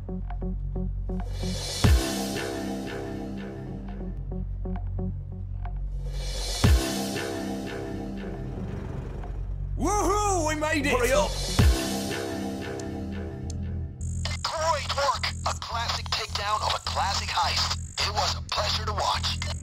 Woohoo! We made it! Hurry up! Great work! A classic takedown of a classic heist. It was a pleasure to watch.